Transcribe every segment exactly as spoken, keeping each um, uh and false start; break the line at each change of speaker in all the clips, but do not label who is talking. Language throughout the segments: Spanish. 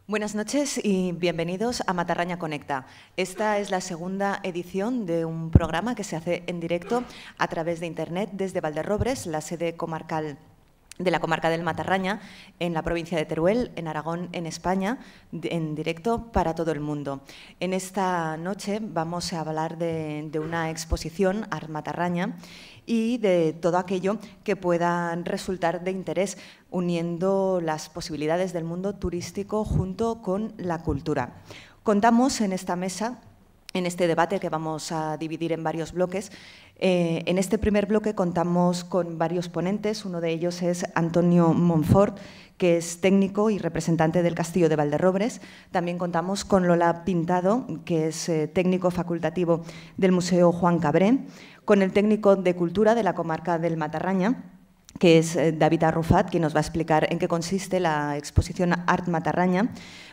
Buenas noches y bienvenidos a Matarraña Conecta. Esta es la segunda edición de un programa que se hace en directo a través de Internet desde Valderrobres, la sede comarcal de la comarca del Matarraña, en la provincia de Teruel, en Aragón, en España, en directo para todo el mundo. En esta noche vamos a hablar de, de una exposición, Art Matarraña, y de todo aquello que pueda resultar de interés, uniendo las posibilidades del mundo turístico junto con la cultura. Contamos en esta mesa, en este debate que vamos a dividir en varios bloques. Eh, en este primer bloque contamos con varios ponentes. Uno de ellos es Antonio Monfort, que es técnico y representante del Castillo de Valderrobres. También contamos con Lola Pintado, que es eh, técnico facultativo del Museo Juan Cabré, con el técnico de Cultura de la comarca del Matarraña, que es eh, David Arrufat, quien nos va a explicar en qué consiste la exposición Art Matarraña,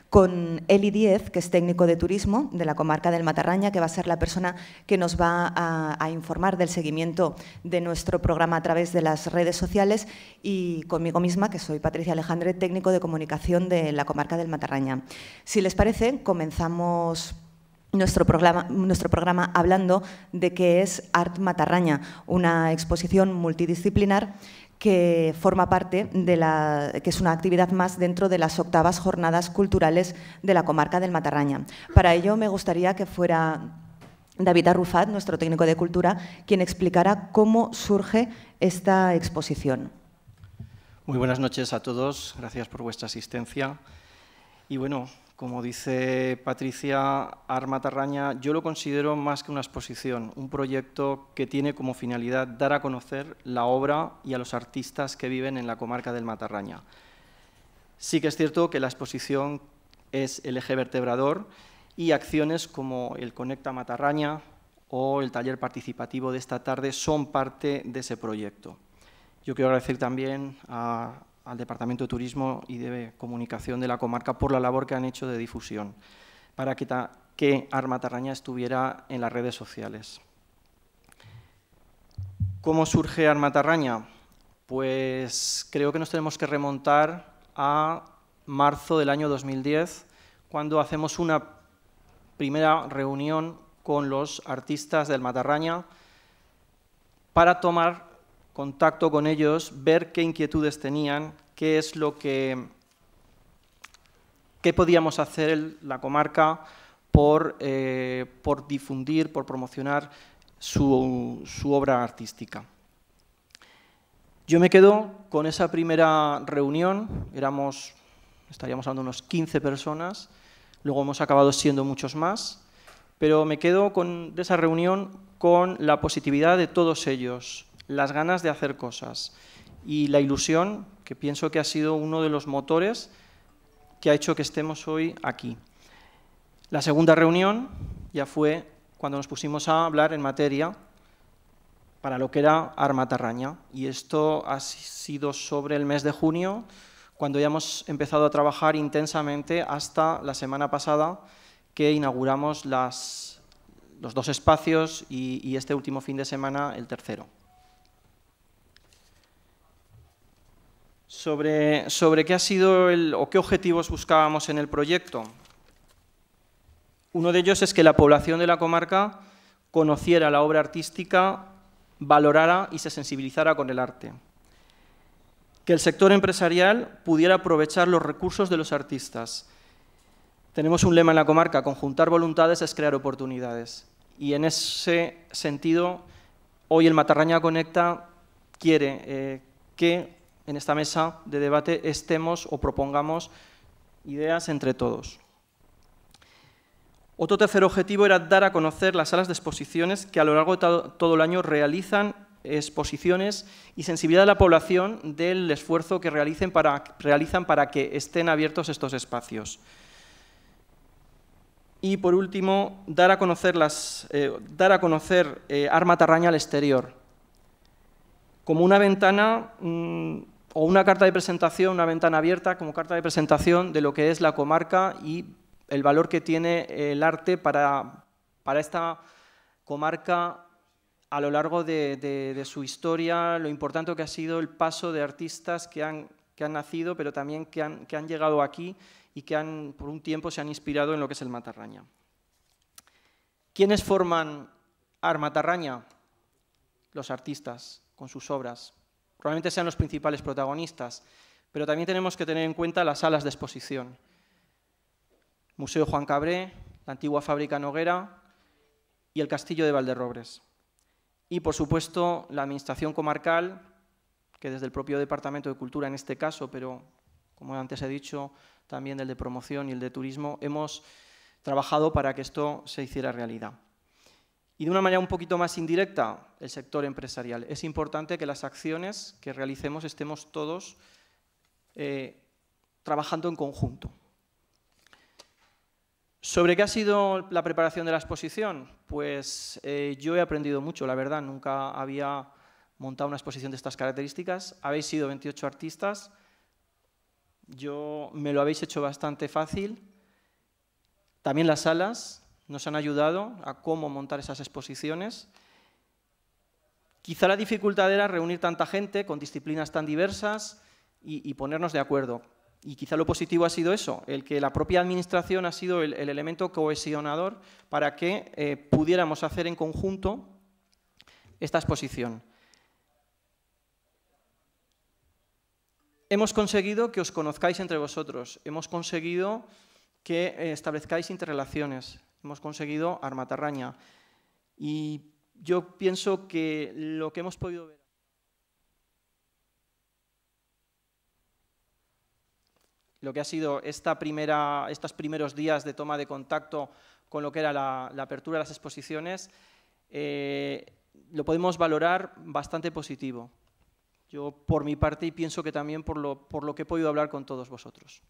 con Eli Díez, que es técnico de turismo de la comarca del Matarraña, que va a ser la persona que nos va a, a informar del seguimiento de nuestro programa a través de las redes sociales, y conmigo misma, que soy Patricia Alejandre, técnico de comunicación de la comarca del Matarraña. Si les parece, comenzamos Nuestro programa, nuestro programa hablando de qué es Art Matarraña, una exposición multidisciplinar que forma parte de la, que es una actividad más dentro de las octavas jornadas culturales de la comarca del Matarraña. Para ello me gustaría que fuera David Arrufat, nuestro técnico de cultura, quien explicara cómo surge esta exposición.
Muy buenas noches a todos, gracias por vuestra asistencia. Y bueno, como dice Patricia, Art Matarraña, yo lo considero más que una exposición, un proyecto que tiene como finalidad dar a conocer la obra y a los artistas que viven en la comarca del Matarraña. Sí que es cierto que la exposición es el eje vertebrador y acciones como el Conecta Matarraña o el taller participativo de esta tarde son parte de ese proyecto. Yo quiero agradecer también a al Departamento de Turismo y de Comunicación de la comarca por la labor que han hecho de difusión para que, que Art Matarraña estuviera en las redes sociales. ¿Cómo surge Art Matarraña? Pues creo que nos tenemos que remontar a marzo del año dos mil diez, cuando hacemos una primera reunión con los artistas del Matarraña para tomar contacto con ellos, ver qué inquietudes tenían, qué es lo que qué podíamos hacer en la comarca por, eh, por difundir, por promocionar su, su obra artística. Yo me quedo con esa primera reunión, éramos, estaríamos hablando de unos quince personas, luego hemos acabado siendo muchos más, pero me quedo con, de esa reunión con la positividad de todos ellos, las ganas de hacer cosas y la ilusión, que pienso que ha sido uno de los motores que ha hecho que estemos hoy aquí. La segunda reunión ya fue cuando nos pusimos a hablar en materia para lo que era Art Matarraña, y esto ha sido sobre el mes de junio, cuando ya hemos empezado a trabajar intensamente hasta la semana pasada, que inauguramos las, los dos espacios y, y este último fin de semana el tercero. Sobre, sobre qué ha sido el, o qué objetivos buscábamos en el proyecto. Uno de ellos es que la población de la comarca conociera la obra artística, valorara y se sensibilizara con el arte. Que el sector empresarial pudiera aprovechar los recursos de los artistas. Tenemos un lema en la comarca: conjuntar voluntades es crear oportunidades. Y en ese sentido, hoy el Matarraña Conecta quiere eh, que en esta mesa de debate estemos o propongamos ideas entre todos. Otro tercer objetivo era dar a conocer las salas de exposiciones que a lo largo de todo el año realizan exposiciones y sensibilidad a la población del esfuerzo que realicen para, realizan para que estén abiertos estos espacios. Y por último, dar a conocer, las, eh, dar a conocer eh, Art Matarraña al exterior, como una ventana mmm, o una carta de presentación, una ventana abierta como carta de presentación de lo que es la comarca y el valor que tiene el arte para, para esta comarca a lo largo de, de, de su historia, lo importante que ha sido el paso de artistas que han, que han nacido, pero también que han, que han llegado aquí y que han, por un tiempo se han inspirado en lo que es el Matarraña. ¿Quiénes forman Art Matarraña? Los artistas, con sus obras. Probablemente sean los principales protagonistas, pero también tenemos que tener en cuenta las salas de exposición. Museo Juan Cabré, la antigua fábrica Noguera y el Castillo de Valderrobres. Y, por supuesto, la Administración comarcal, que desde el propio Departamento de Cultura en este caso, pero como antes he dicho, también el de Promoción y el de Turismo, hemos trabajado para que esto se hiciera realidad. Y de una manera un poquito más indirecta, el sector empresarial. Es importante que las acciones que realicemos estemos todos eh, trabajando en conjunto. ¿Sobre qué ha sido la preparación de la exposición? Pues eh, yo he aprendido mucho, la verdad. Nunca había montado una exposición de estas características. Habéis sido veintiocho artistas. Yo me lo habéis hecho bastante fácil. También las salas nos han ayudado a cómo montar esas exposiciones. Quizá la dificultad era reunir tanta gente con disciplinas tan diversas y, y ponernos de acuerdo. Y quizá lo positivo ha sido eso, el que la propia administración ha sido el, el elemento cohesionador para que eh, pudiéramos hacer en conjunto esta exposición. Hemos conseguido que os conozcáis entre vosotros, hemos conseguido que eh, establezcáis interrelaciones, hemos conseguido Art Matarraña. Y yo pienso que lo que hemos podido ver lo que ha sido esta primera, estos primeros días de toma de contacto con lo que era la, la apertura de las exposiciones, eh, lo podemos valorar bastante positivo. Yo, por mi parte, y pienso que también por lo, por lo que he podido hablar con todos vosotros.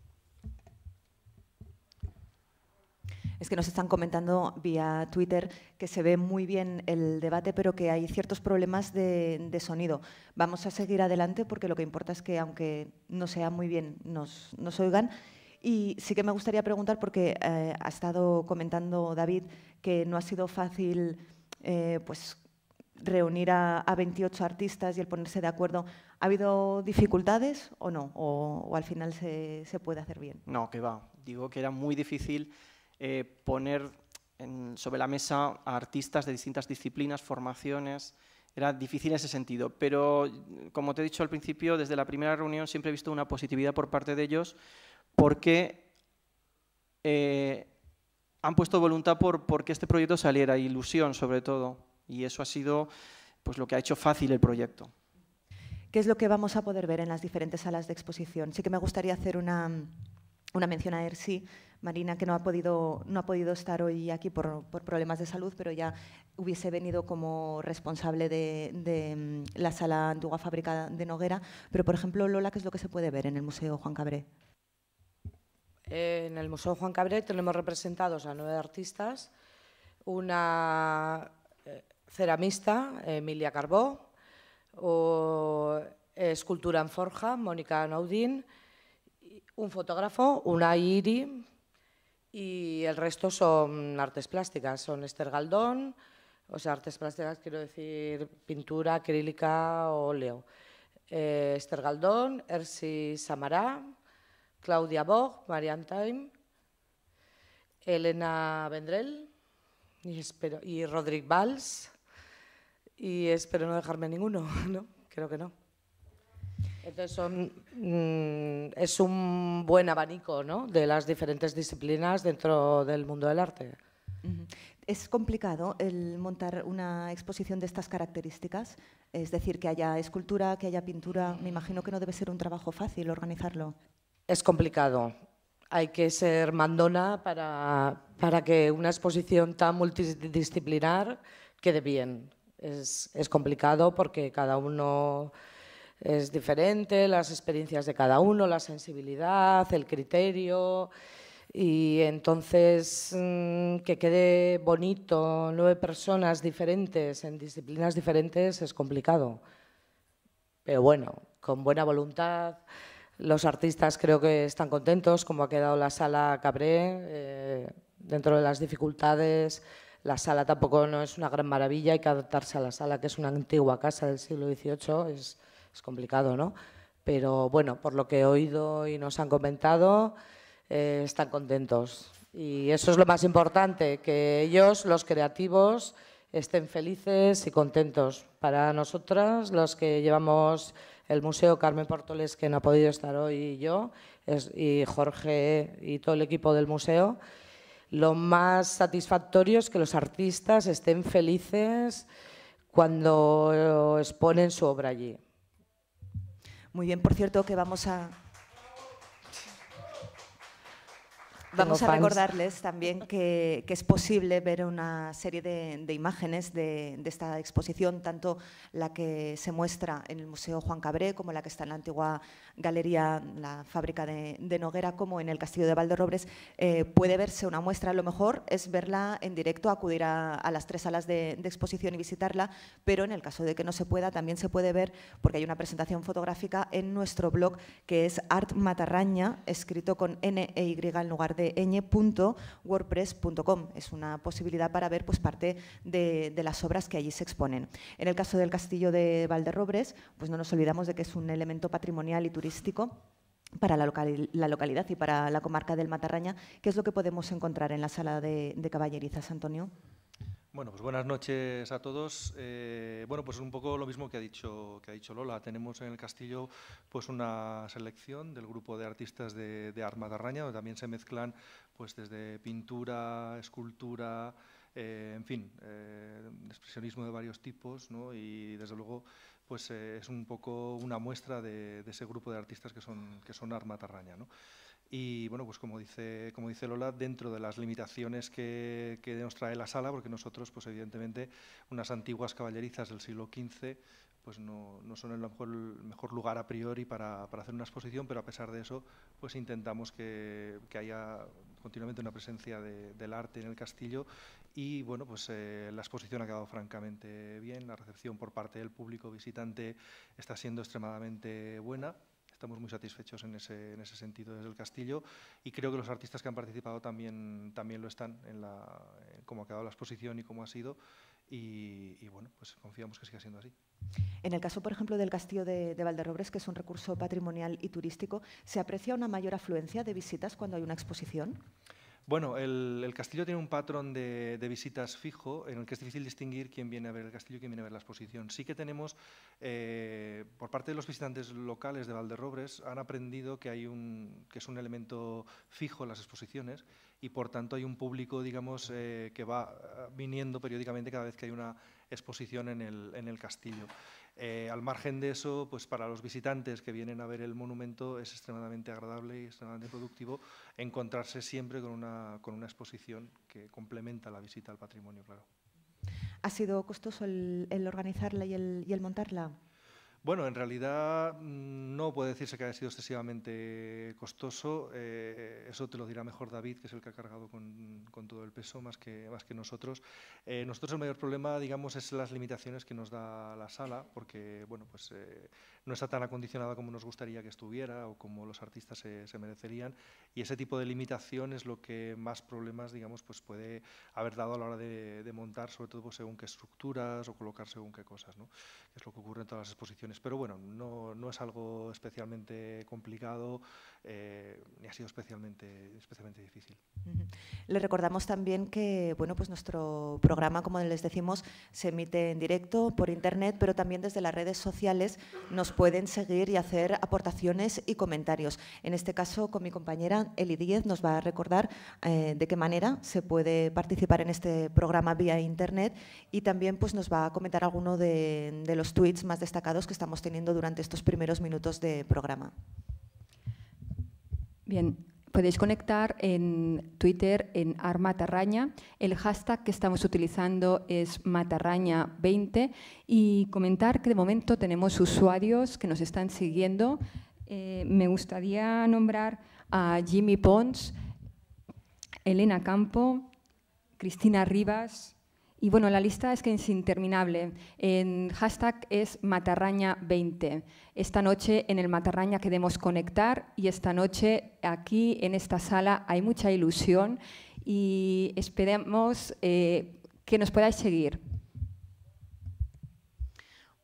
Es que nos están comentando vía Twitter que se ve muy bien el debate, pero que hay ciertos problemas de, de sonido. Vamos a seguir adelante porque lo que importa es que, aunque no sea muy bien, nos, nos oigan. Y sí que me gustaría preguntar, porque eh, ha estado comentando David que no ha sido fácil eh, pues, reunir a, a veintiocho artistas y el ponerse de acuerdo. ¿Ha habido dificultades o no? ¿O, o al final se, se puede hacer bien?
No, que va. Digo que era muy difícil Eh, poner en, sobre la mesa a artistas de distintas disciplinas, formaciones. Era difícil en ese sentido, pero como te he dicho al principio, desde la primera reunión siempre he visto una positividad por parte de ellos porque eh, han puesto voluntad por, por que este proyecto saliera, ilusión sobre todo, y eso ha sido pues, lo que ha hecho fácil el proyecto.
¿Qué es lo que vamos a poder ver en las diferentes salas de exposición? Sí que me gustaría hacer una... Una mención a Ersi, Marina, que no ha podido, no ha podido estar hoy aquí por, por problemas de salud, pero ya hubiese venido como responsable de, de la sala antigua fábrica de Noguera. Pero, por ejemplo, Lola, ¿qué es lo que se puede ver en el Museo Juan Cabré?
En el Museo Juan Cabré tenemos representados a nueve artistas, una ceramista, Emilia Carbó, o escultura en forja, Mónica Naudín, un fotógrafo, una Iri, y el resto son artes plásticas, son Esther Galdón, o sea, artes plásticas quiero decir pintura, acrílica, óleo. Eh, Esther Galdón, Ersi Samarà, Claudia Bog, Marianne Time, Elena Vendrell y, espero, y Rodrigo Valls, y espero no dejarme ninguno, ¿no? Creo que no. Entonces son, mm, es un buen abanico, ¿no?, de las diferentes disciplinas dentro del mundo del arte.
¿Es complicado el montar una exposición de estas características? Es decir, que haya escultura, que haya pintura. Me imagino que no debe ser un trabajo fácil organizarlo.
Es complicado. Hay que ser mandona para, para que una exposición tan multidisciplinar quede bien. Es, es complicado porque cada uno es diferente, las experiencias de cada uno, la sensibilidad, el criterio, y entonces que quede bonito nueve personas diferentes en disciplinas diferentes es complicado. Pero bueno, con buena voluntad, los artistas creo que están contentos como ha quedado la sala Cabré, eh, dentro de las dificultades. La sala tampoco no es una gran maravilla, hay que adaptarse a la sala, que es una antigua casa del siglo dieciocho, es Es complicado, ¿no? Pero bueno, por lo que he oído y nos han comentado, eh, están contentos. Y eso es lo más importante, que ellos, los creativos, estén felices y contentos. Para nosotras, los que llevamos el Museo, Carmen Portoles, que no ha podido estar hoy, y yo, es, y Jorge y todo el equipo del museo, lo más satisfactorio es que los artistas estén felices cuando exponen su obra allí.
Muy bien, por cierto, que vamos a... Vamos a recordarles también que, que es posible ver una serie de, de imágenes de, de esta exposición, tanto la que se muestra en el Museo Juan Cabré como la que está en la antigua galería, la fábrica de, de Noguera, como en el Castillo de Valderrobres. Eh, puede verse una muestra, lo mejor es verla en directo, acudir a, a las tres salas de, de exposición y visitarla, pero en el caso de que no se pueda, también se puede ver, porque hay una presentación fotográfica en nuestro blog, que es Art Matarraña, escrito con N e Y en lugar de eñe punto wordpress punto com. Es una posibilidad para ver pues, parte de, de las obras que allí se exponen. En el caso del Castillo de Valderrobres, pues no nos olvidamos de que es un elemento patrimonial y turístico para la, local, la localidad y para la comarca del Matarraña. ¿Qué es lo que podemos encontrar en la sala de, de caballerizas, Antonio?
Bueno, pues buenas noches a todos. Eh, bueno, pues un poco lo mismo que ha dicho que ha dicho Lola. Tenemos en el castillo pues una selección del grupo de artistas de, de Art Matarraña, donde también se mezclan pues desde pintura, escultura, eh, en fin, eh, expresionismo de varios tipos, ¿no? Y desde luego pues eh, es un poco una muestra de, de ese grupo de artistas que son que son Art Matarraña, ¿no? Y bueno, pues como dice, como dice Lola, dentro de las limitaciones que, que nos trae la sala, porque nosotros, pues evidentemente, unas antiguas caballerizas del siglo quince, pues no, no son el mejor, el mejor lugar a priori para, para hacer una exposición, pero a pesar de eso, pues intentamos que, que haya continuamente una presencia de, del arte en el castillo y bueno, pues eh, la exposición ha quedado francamente bien, la recepción por parte del público visitante está siendo extremadamente buena. Estamos muy satisfechos en ese, en ese sentido desde el castillo y creo que los artistas que han participado también, también lo están en, la, en cómo ha quedado la exposición y cómo ha sido y, y bueno, pues confiamos que siga siendo así.
En el caso, por ejemplo, del Castillo de, de Valderrobres, que es un recurso patrimonial y turístico, ¿se aprecia una mayor afluencia de visitas cuando hay una exposición?
Bueno, el, el castillo tiene un patrón de, de visitas fijo en el que es difícil distinguir quién viene a ver el castillo y quién viene a ver la exposición. Sí que tenemos, eh, por parte de los visitantes locales de Valderrobres, han aprendido que, hay un, que es un elemento fijo en las exposiciones y, por tanto, hay un público, digamos, eh, que va viniendo periódicamente cada vez que hay una exposición en el, en el castillo. Eh, al margen de eso, pues para los visitantes que vienen a ver el monumento es extremadamente agradable y extremadamente productivo encontrarse siempre con una, con una exposición que complementa la visita al patrimonio, claro.
¿Ha sido costoso el, el organizarla y el, y el montarla?
Bueno, en realidad no puede decirse que haya sido excesivamente costoso. Eh, eso te lo dirá mejor David, que es el que ha cargado con, con todo el peso, más que, más que nosotros. Eh, nosotros el mayor problema, digamos, es las limitaciones que nos da la sala, porque bueno, pues, eh, no está tan acondicionada como nos gustaría que estuviera o como los artistas se, se merecerían. Y ese tipo de limitación es lo que más problemas, digamos, pues puede haber dado a la hora de, de montar, sobre todo pues, según qué estructuras o colocar según qué cosas, ¿no? Que es lo que ocurre en todas las exposiciones. Pero bueno, no, no es algo especialmente complicado, eh, ni ha sido especialmente, especialmente difícil.
Uh-huh. Le recordamos también que bueno, pues nuestro programa, como les decimos, se emite en directo por internet, pero también desde las redes sociales nos pueden seguir y hacer aportaciones y comentarios. En este caso, con mi compañera Eli Díez nos va a recordar eh, de qué manera se puede participar en este programa vía internet y también pues, nos va a comentar alguno de, de los tweets más destacados que estamos teniendo durante estos primeros minutos de programa.
Bien, podéis conectar en Twitter en Art Matarraña. El hashtag que estamos utilizando es Matarraña veinte y comentar que de momento tenemos usuarios que nos están siguiendo. Eh, me gustaría nombrar a Jimmy Pons, Elena Campo, Cristina Rivas. Y bueno, la lista es que es interminable. En hashtag es Matarraña veinte. Esta noche en el Matarraña queremos conectar y esta noche aquí en esta sala hay mucha ilusión y esperemos eh, que nos podáis seguir.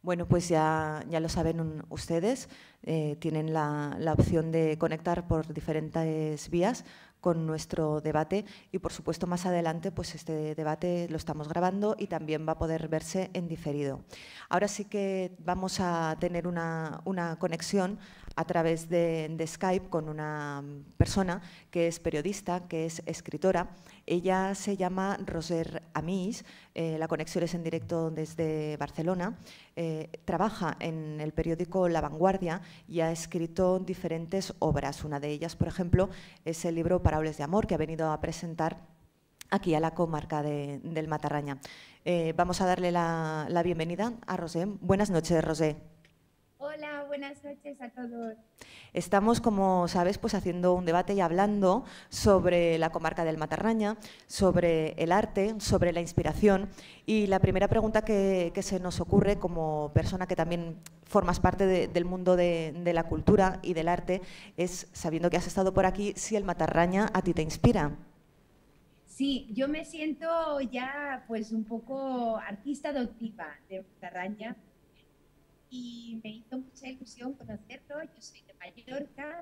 Bueno, pues ya, ya lo saben ustedes, eh, tienen la, la opción de conectar por diferentes vías con nuestro debate y, por supuesto, más adelante pues este debate lo estamos grabando y también va a poder verse en diferido. Ahora sí que vamos a tener una, una conexión a través de, de Skype con una persona que es periodista, que es escritora. Ella se llama Roser Amís, eh, la conexión es en directo desde Barcelona. Eh, trabaja en el periódico La Vanguardia y ha escrito diferentes obras. Una de ellas, por ejemplo, es el libro Paraules de amor, que ha venido a presentar aquí a la comarca de, del Matarraña. Eh, vamos a darle la, la bienvenida a Rosé. Buenas noches, Rosé.
Hola, buenas noches a todos.
Estamos, como sabes, pues haciendo un debate y hablando sobre la comarca del Matarraña, sobre el arte, sobre la inspiración. Y la primera pregunta que, que se nos ocurre, como persona que también formas parte de, del mundo de, de la cultura y del arte, es, sabiendo que has estado por aquí, si el Matarraña a ti te inspira.
Sí, yo me siento ya pues un poco artista adoptiva de Matarraña. Y me hizo mucha ilusión conocerlo. Yo soy de Mallorca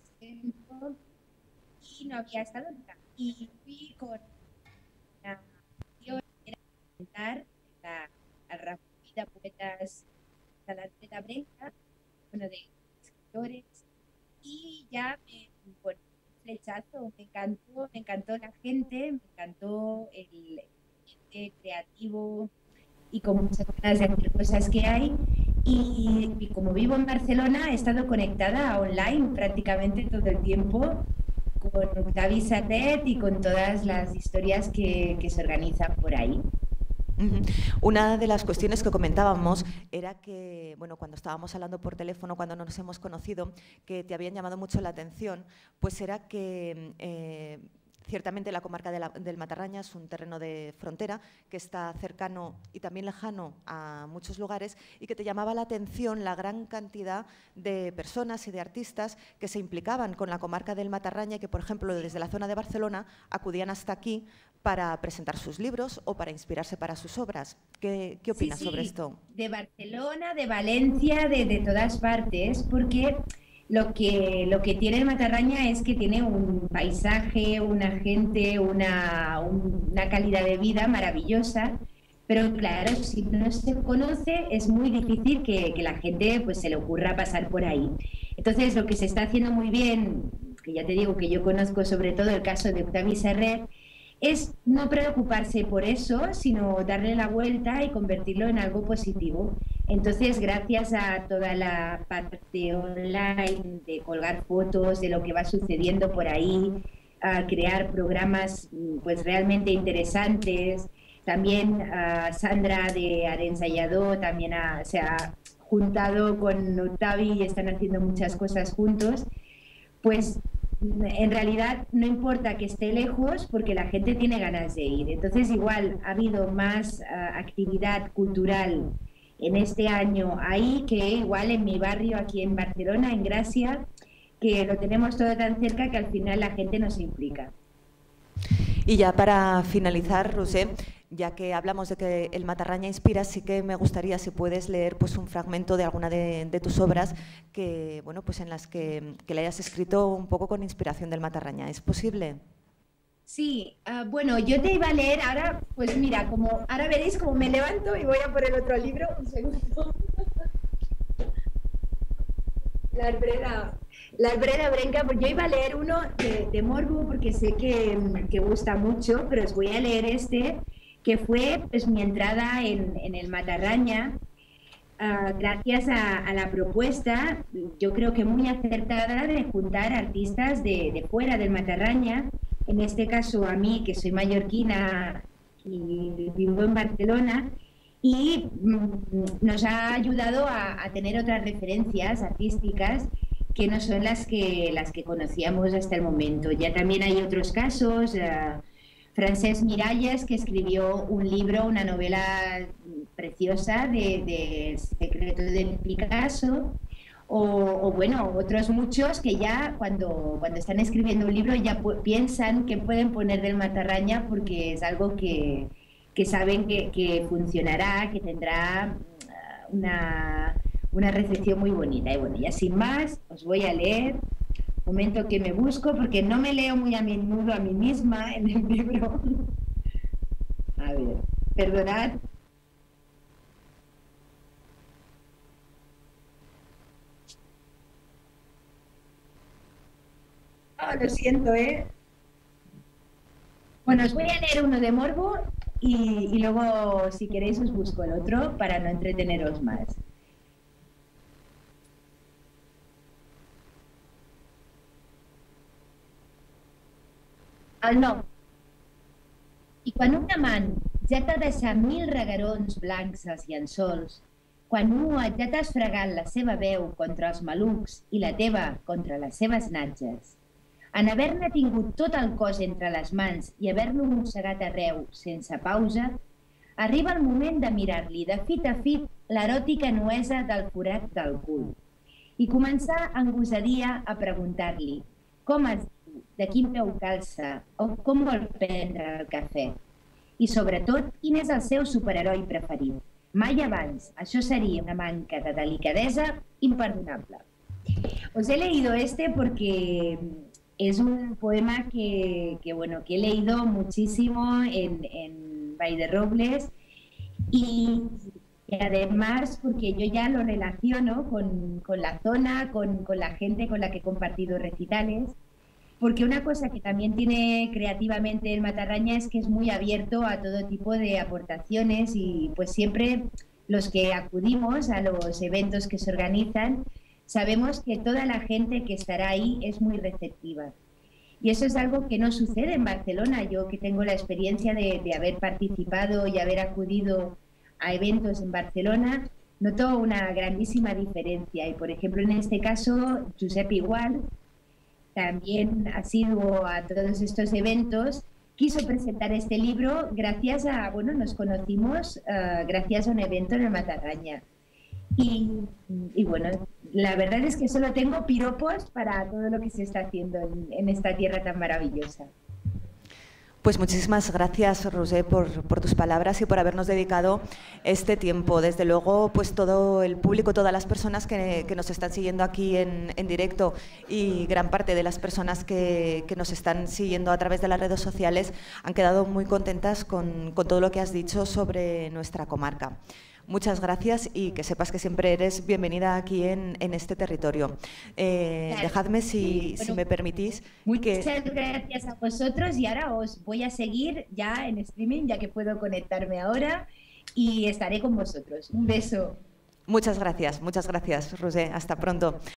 y no había estado nunca. Y fui con la intención de presentar la, a Rafida Poetas de la Brenca, bueno, de escritores, y ya me, bueno, un flechazo, me encantó, me encantó la gente, me encantó el ambiente creativo y con muchas ganas de hacer cosas que hay. Y, y como vivo en Barcelona, he estado conectada online prácticamente todo el tiempo con Octavi Serret y con todas las historias que, que se organizan por ahí.
Una de las cuestiones que comentábamos era que, bueno, cuando estábamos hablando por teléfono, cuando no nos hemos conocido, que te habían llamado mucho la atención, pues era que eh, ciertamente la comarca de la, del Matarraña es un terreno de frontera que está cercano y también lejano a muchos lugares y que te llamaba la atención la gran cantidad de personas y de artistas que se implicaban con la comarca del Matarraña y que, por ejemplo, desde la zona de Barcelona acudían hasta aquí para presentar sus libros o para inspirarse para sus obras. ¿Qué, qué opinas
sí, sí,
sobre esto?
De Barcelona, de Valencia, de, de todas partes, porque Lo que, lo que tiene el Matarraña es que tiene un paisaje, una gente, una, una calidad de vida maravillosa, pero claro, si no se conoce es muy difícil que, que la gente pues, se le ocurra pasar por ahí. Entonces, lo que se está haciendo muy bien, que ya te digo que yo conozco sobre todo el caso de Octavi Serret, es no preocuparse por eso, sino darle la vuelta y convertirlo en algo positivo. Entonces, gracias a toda la parte online de colgar fotos de lo que va sucediendo por ahí, a crear programas pues realmente interesantes. También uh, Sandra de Arensayador también ha, se ha juntado con Octavi y están haciendo muchas cosas juntos. Pues en realidad no importa que esté lejos porque la gente tiene ganas de ir. Entonces igual ha habido más uh, actividad cultural en este año ahí que igual en mi barrio aquí en Barcelona, en Gracia, que lo tenemos todo tan cerca que al final la gente nos implica.
Y ya para finalizar, Rosé, ya que hablamos de que el Matarraña inspira, sí que me gustaría si puedes leer pues un fragmento de alguna de, de tus obras que, bueno, pues en las que, que le hayas escrito un poco con inspiración del Matarraña. ¿Es posible?
Sí, uh, bueno, yo te iba a leer ahora, pues mira, como ahora veréis cómo me levanto y voy a por el otro libro, un segundo. La Albreda, la Albreda Brenca, pues yo iba a leer uno de, de Morbo porque sé que, que gusta mucho, pero os voy a leer este, que fue pues mi entrada en, en el Matarraña, uh, gracias a, a la propuesta, yo creo que muy acertada, de juntar artistas de, de fuera del Matarraña. En este caso a mí, que soy mallorquina y vivo en Barcelona, y nos ha ayudado a, a tener otras referencias artísticas que no son las que, las que conocíamos hasta el momento. Ya también hay otros casos, uh, Francesc Miralles, que escribió un libro, una novela preciosa de, de Secreto de Picasso, O, o bueno, otros muchos que ya cuando, cuando están escribiendo un libro ya piensan que pueden poner del Matarraña porque es algo que, que saben que, que funcionará, que tendrá una, una recepción muy bonita. Y bueno, ya sin más, os voy a leer. Momento que me busco, porque no me leo muy a menudo a mí misma en el libro. A ver, perdonad. Oh, lo siento, ¿eh? Bueno, os voy a leer uno de morbo y, y luego, si queréis, os busco el otro para no entreteneros más. El nom. I quan un amant ja t'ha deixat mil regarons blancs als llençols, quan un ja t'has fregat la seva veu contra els malucs i la teva contra les seves natges, en haver-ne tingut tot el cos entre les mans i haver-lo mossegat arreu sense pausa, arriba el moment de mirar-li de fit a fit l'eròtica nuesa del forat del cul i començar en gosadia a preguntar-li com es diu, de quin peu calça o com vol prendre el cafè. I sobretot, quin és el seu superheroi preferit. Mai abans. Això sería una manca de delicadeza imperdonable. Os he leído este porque es un poema que, que, bueno, que he leído muchísimo en, en Valderrobles y, y además porque yo ya lo relaciono con, con la zona, con, con la gente con la que he compartido recitales, porque una cosa que también tiene creativamente el Matarraña es que es muy abierto a todo tipo de aportaciones y pues siempre los que acudimos a los eventos que se organizan sabemos que toda la gente que estará ahí es muy receptiva. Y eso es algo que no sucede en Barcelona. Yo que tengo la experiencia de, de haber participado y haber acudido a eventos en Barcelona, noto una grandísima diferencia. Y por ejemplo en este caso, Josep igual, también asiduo a todos estos eventos, quiso presentar este libro gracias a, bueno, nos conocimos uh, gracias a un evento en el Matarraña. Y, y bueno, la verdad es que solo tengo piropos para todo lo que se está haciendo en, en esta tierra tan maravillosa.
Pues muchísimas gracias, Roser, por, por tus palabras y por habernos dedicado este tiempo. Desde luego, pues todo el público, todas las personas que, que nos están siguiendo aquí en, en directo y gran parte de las personas que, que nos están siguiendo a través de las redes sociales han quedado muy contentas con, con todo lo que has dicho sobre nuestra comarca. Muchas gracias y que sepas que siempre eres bienvenida aquí en, en este territorio. Eh, claro. Dejadme, si, bueno, si me permitís...
Muchas
que...
gracias a vosotros y ahora os voy a seguir ya en streaming, ya que puedo conectarme ahora y estaré con vosotros. Un beso.
Muchas gracias, muchas gracias, Roser. Hasta pronto.